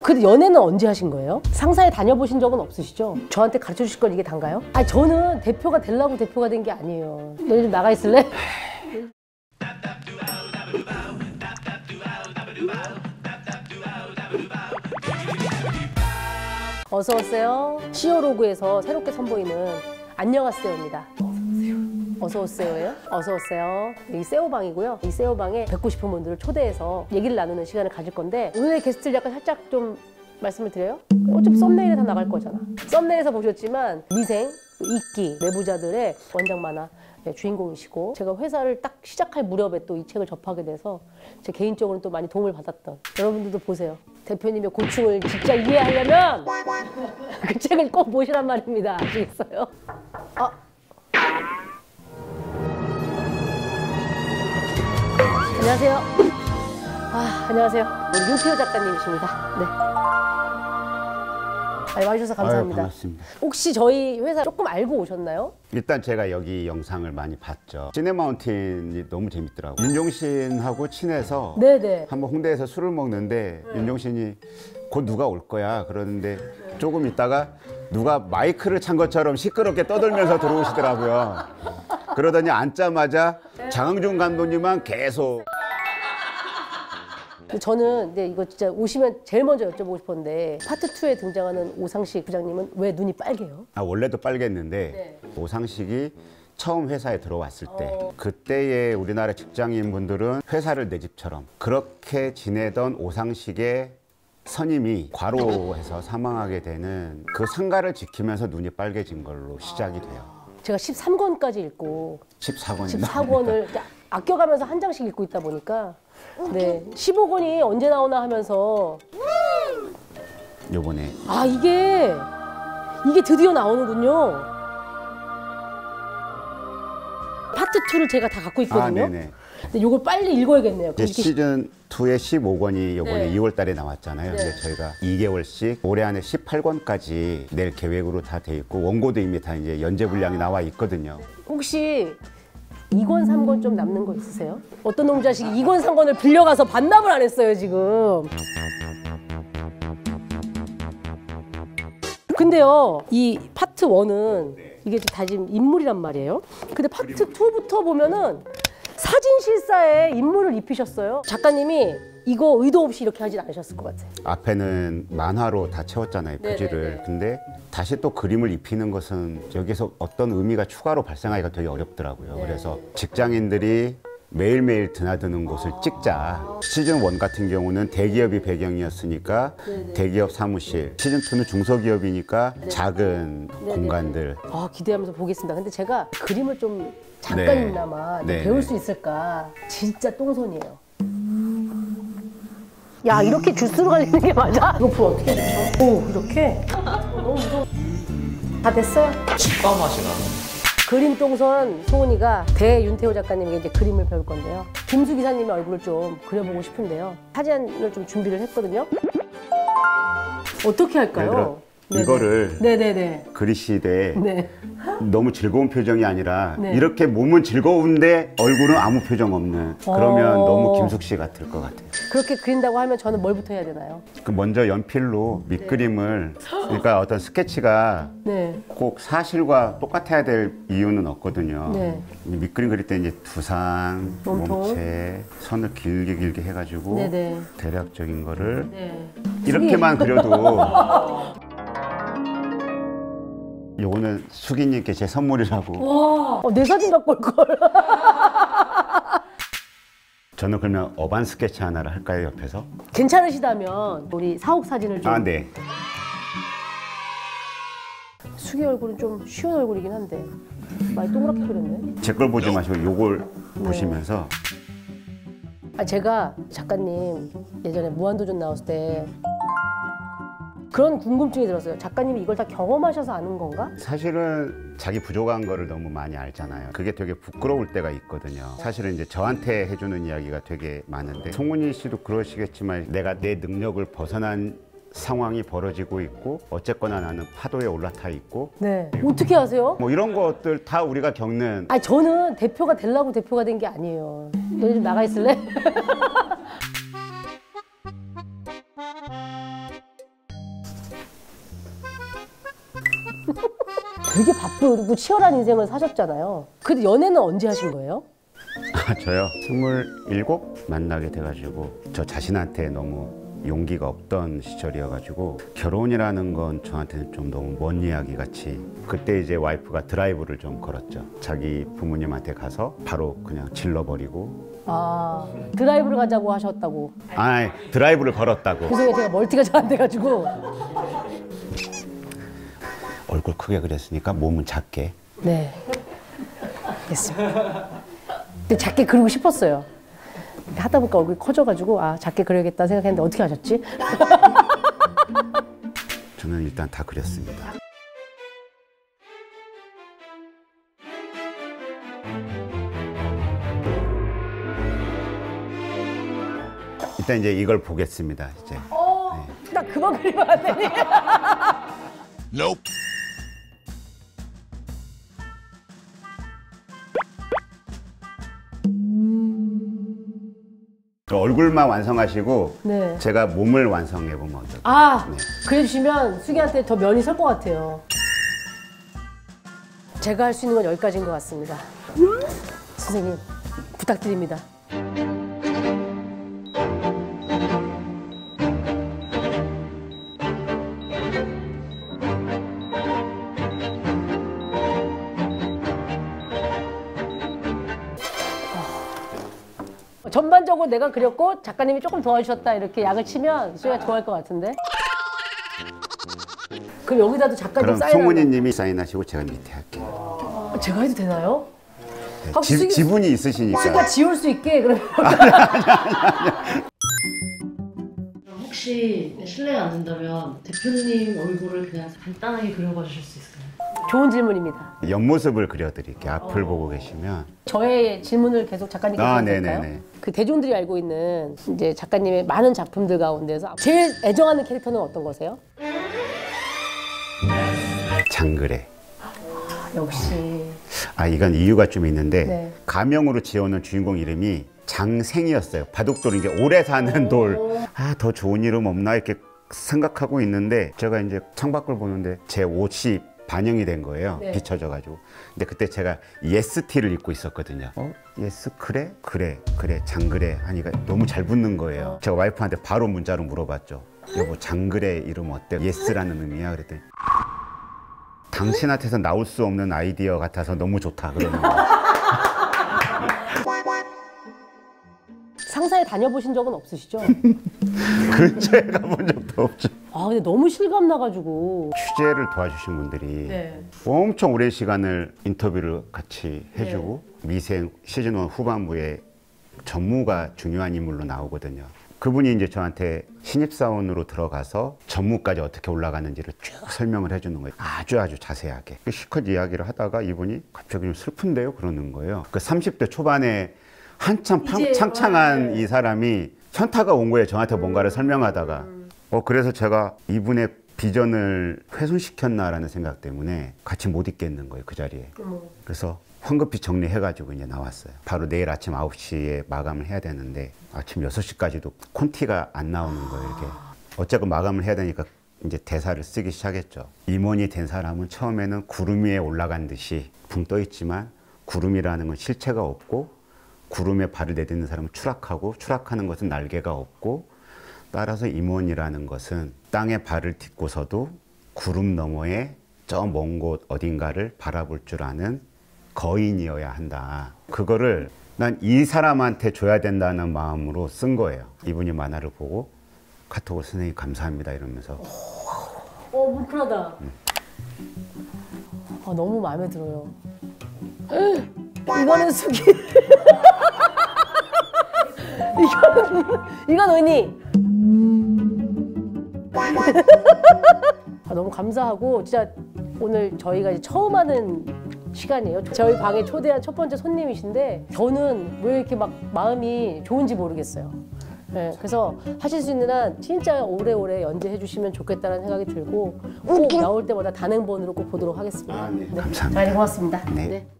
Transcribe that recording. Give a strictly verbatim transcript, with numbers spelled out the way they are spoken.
근데 연애는 언제 하신 거예요? 상사에 다녀보신 적은 없으시죠? 저한테 가르쳐 주실 건 이게 단가요? 아니 저는 대표가 되려고 대표가 된 게 아니에요. 너희 좀 나가 있을래? 어서 오세요. 시오로그에서 새롭게 선보이는 안녕하세요입니다. 어서 오세요예요? 어서 오세요. 이 세오방이고요. 이 세오방에 뵙고 싶은 분들을 초대해서 얘기를 나누는 시간을 가질 건데 오늘의 게스트를 약간 살짝 좀 말씀을 드려요? 어차피 썸네일에 다 나갈 거잖아. 썸네일에서 보셨지만 미생, 이끼, 내부자들의 원작 만화 주인공이시고 제가 회사를 딱 시작할 무렵에 또 이 책을 접하게 돼서 제 개인적으로는 또 많이 도움을 받았던 여러분들도 보세요. 대표님의 고충을 진짜 이해하려면 그 책을 꼭 보시란 말입니다. 아시겠어요? 아. 안녕하세요. 아, 안녕하세요. 우리 윤태호 작가님이십니다. 네. 아, 와주셔서 감사합니다. 아유, 반갑습니다. 혹시 저희 회사 조금 알고 오셨나요? 일단 제가 여기 영상을 많이 봤죠. 시네마운틴이 너무 재밌더라고요. 윤종신하고 친해서 네네. 한번 홍대에서 술을 먹는데 네. 윤종신이 곧 누가 올 거야 그러는데 네. 조금 있다가 누가 마이크를 찬 것처럼 시끄럽게 떠들면서 들어오시더라고요. 그러더니 앉자마자 장항준 감독님만 계속. 저는 근데 이거 진짜 오시면 제일 먼저 여쭤보고 싶었는데 파트 투에 등장하는 오상식 부장님은 왜 눈이 빨개요? 아 원래도 빨갰는데 네. 오상식이 처음 회사에 들어왔을 때 어... 그때의 우리나라 직장인분들은 회사를 내 집처럼 그렇게 지내던 오상식의 선임이 과로해서 사망하게 되는 그 상가를 지키면서 눈이 빨개진 걸로 시작이 돼요. 제가 십삼 권까지 읽고 십사 권이 십사 권을 아껴가면서 한 장씩 읽고 있다 보니까 네 십오 권이 언제 나오나 하면서 요번에 아 이게 이게 드디어 나오는군요. 파트 투를 제가 다 갖고 있거든요. 아, 네네. 근데 요걸 빨리 읽어야겠네요. 이제 시즌 투의 십오 권이 요번에 네. 이월 달에 나왔잖아요. 네. 근데 저희가 이 개월씩 올해 안에 십팔 권까지 낼 계획으로 다 돼 있고 원고도 이미 다 이제 연재 분량이 나와 있거든요. 혹시 이 권, 삼 권 좀 남는 거 있으세요? 어떤 놈 자식이 이 권, 삼 권을 빌려가서 반납을 안 했어요, 지금. 근데요, 이 파트 원은 이게 다 지금 인물이란 말이에요. 근데 파트 투부터 보면은 사진 실사에 인물을 입히셨어요. 작가님이 이거 의도 없이 이렇게 하진 않으셨을 것 같아요. 앞에는 만화로 다 채웠잖아요, 표지를. 네네네. 근데 다시 또 그림을 입히는 것은 여기서 어떤 의미가 추가로 발생하기가 되게 어렵더라고요. 네. 그래서 직장인들이 매일매일 드나드는 곳을 아 찍자. 시즌 원 같은 경우는 대기업이 배경이었으니까 네네. 대기업 사무실, 시즌 투는 중소기업이니까 네네. 작은 네네. 공간들. 아, 기대하면서 보겠습니다. 근데 제가 그림을 좀 작가님나마 네. 배울 수 있을까? 진짜 똥손이에요. 야, 이렇게 주스로 갈리는 게 맞아? 이거 불 어떻게 되죠? 오, 이렇게? 너무 무서워. 다 됐어요? 치과 맛이 나는. 그림 똥손 소은이가 대 윤태호 작가님에게 이제 그림을 배울 건데요. 김수 기사님의 얼굴을 좀 그려보고 싶은데요. 사진을 좀 준비를 했거든요. 어떻게 할까요? 네네. 이거를 네네네. 그리시되 네. 너무 즐거운 표정이 아니라 네. 이렇게 몸은 즐거운데 얼굴은 아무 표정 없는 그러면 어... 너무 김숙 씨 같을 것 같아요. 그렇게 그린다고 하면 저는 뭘부터 해야 되나요? 그 먼저 연필로 밑그림을 네. 그러니까 어떤 스케치가 네. 꼭 사실과 똑같아야 될 이유는 없거든요. 네. 밑그림 그릴 때 이제 두상, 몸통. 몸체, 선을 길게 길게 해가지고 네네. 대략적인 거를 네. 이렇게만 그려도 요거는 수기님께 제 선물이라고. 와, 어, 내 사진 갖고 올 걸. 저는 그러면 어반 스케치 하나를 할까요, 옆에서? 괜찮으시다면 우리 사옥 사진을 좀. 아, 네. 수기 얼굴은 좀 쉬운 얼굴이긴 한데 많이 동그랗게 그렸네. 제 걸 보지 마시고 요걸 네. 보시면서. 아, 제가 작가님 예전에 무한도전 나왔을 때 그런 궁금증이 들었어요. 작가님이 이걸 다 경험하셔서 아는 건가? 사실은 자기 부족한 거를 너무 많이 알잖아요. 그게 되게 부끄러울 때가 있거든요. 사실은 이제 저한테 해주는 이야기가 되게 많은데 송은이 씨도 그러시겠지만 내가 내 능력을 벗어난 상황이 벌어지고 있고 어쨌거나 나는 파도에 올라타 있고 네. 어떻게 아세요? 뭐 이런 것들 다 우리가 겪는. 아니 저는 대표가 되려고 대표가 된 게 아니에요. 너희 좀 나가 있을래? 되게 바쁘고 치열한 인생을 사셨잖아요. 근데 연애는 언제 하신 거예요? 아, 저요? 스물일곱 만나게 돼가지고 저 자신한테 너무 용기가 없던 시절이어가지고 결혼이라는 건 저한테는 좀 너무 먼 이야기 같이 그때 이제 와이프가 드라이브를 좀 걸었죠. 자기 부모님한테 가서 바로 그냥 질러버리고 아 드라이브를 가자고 하셨다고. 아 드라이브를 걸었다고. 죄송해요 제가 멀티가 잘 안 돼가지고. 얼굴 크게 그렸으니까 몸은 작게. 네 알겠습니다. 근데 작게 그리고 싶었어요. 하다 보니까 얼굴이 커져가지고 아 작게 그려야겠다 생각했는데 어떻게 하셨지? 저는 일단 다 그렸습니다. 일단 이제 이걸 보겠습니다. 이제. 어, 네. 나 그만 그리면 안 되니? Nope. 얼굴만 완성하시고 네. 제가 몸을 완성해 보면 어떨까요? 아 네. 그래주시면 수기한테 더 면이 설 것 같아요. 제가 할 수 있는 건 여기까지인 것 같습니다. 선생님 부탁드립니다. 전반적으로 내가 그렸고 작가님이 조금 도와주셨다 이렇게 약을 치면 수희가 좋아할 것 같은데. 그럼 여기다도 작가님 그럼 사인하는 송은이님이 사인하시고 제가 밑에 할게요. 거. 제가 해도 되나요? 네, 아, 지, 수기- 지분이 있으시니까. 수희가 지울 수 있게 그러면. 혹시 실례가 안 된다면 대표님 얼굴을 그냥 간단하게 그려봐 주실 수 있을까요? 좋은 질문입니다. 옆모습을 그려드릴게요. 앞을 보고 계시면. 저의 질문을 계속 작가님께 아, 드려도 될까요? 네네네. 그 대중들이 알고 있는 이제 작가님의 많은 작품들 가운데서 제일 애정하는 캐릭터는 어떤 거세요? 장그래. 아, 역시. 아 이건 이유가 좀 있는데 네. 가명으로 지어놓은 주인공 이름이 장생이었어요. 바둑돌 이제 오래 사는 돌. 아 더 좋은 이름 없나 이렇게 생각하고 있는데 제가 이제 창밖을 보는데 제 옷이 반영이 된 거예요. 네. 비춰져가지고. 근데 그때 제가 예스티를 입고 있었거든요. 어? 예스 그래? 그래 그래 장그래 하니까 너무 잘 붙는 거예요. 제가 와이프한테 바로 문자로 물어봤죠. 여보 장그래 이름 어때? 예스라는 의미야? 그랬더니 당신한테서 나올 수 없는 아이디어 같아서 너무 좋다 그러는 거예요. 상사에 다녀보신 적은 없으시죠? 근처에 가본 적도 없죠. 아 근데 너무 실감 나가지고. 취재를 도와주신 분들이 네. 엄청 오랜 시간을 인터뷰를 같이 해주고 미생 시즌 일 후반부에 전무가 중요한 인물로 나오거든요. 그분이 이제 저한테 신입사원으로 들어가서 전무까지 어떻게 올라가는지를 쭉 설명을 해주는 거예요. 아주 아주 자세하게. 실컷 이야기를 하다가 이분이 갑자기 좀 슬픈데요? 그러는 거예요. 그 삼십 대 초반에 한참 팡, 이제, 창창한 아, 네. 이 사람이 현타가 온 거예요. 저한테 뭔가를 설명하다가. 어, 그래서 제가 이분의 비전을 훼손시켰나라는 생각 때문에 같이 못 있겠는 거예요. 그 자리에. 어머. 그래서 황급히 정리해가지고 이제 나왔어요. 바로 내일 아침 아홉 시에 마감을 해야 되는데 아침 여섯 시까지도 콘티가 안 나오는 거예요. 이렇게. 어쨌건 마감을 해야 되니까 이제 대사를 쓰기 시작했죠. 임원이 된 사람은 처음에는 구름 위에 올라간 듯이 붕 떠 있지만 구름이라는 건 실체가 없고 구름에 발을 내딛는 사람은 추락하고 추락하는 것은 날개가 없고 따라서 임원이라는 것은 땅에 발을 딛고서도 구름 너머에 저 먼 곳 어딘가를 바라볼 줄 아는 거인이어야 한다. 그거를 난 이 사람한테 줘야 된다는 마음으로 쓴 거예요. 이분이 만화를 보고 카톡으로 선생님 감사합니다 이러면서 어 뭉클하다. 음. 아, 너무 마음에 들어요. 이거는 수기. 이거는 이건 은희. 아, 너무 감사하고 진짜 오늘 저희가 이제 처음 하는 시간이에요. 저희 방에 초대한 첫 번째 손님이신데 저는 왜 이렇게 막 마음이 좋은지 모르겠어요. 네, 그래서 하실 수 있는 한 진짜 오래오래 연재해 주시면 좋겠다는 생각이 들고 꼭 나올 때마다 단행본으로 꼭 보도록 하겠습니다. 아, 네. 네. 감사합니다. 자, 네, 고맙습니다. 네. 네.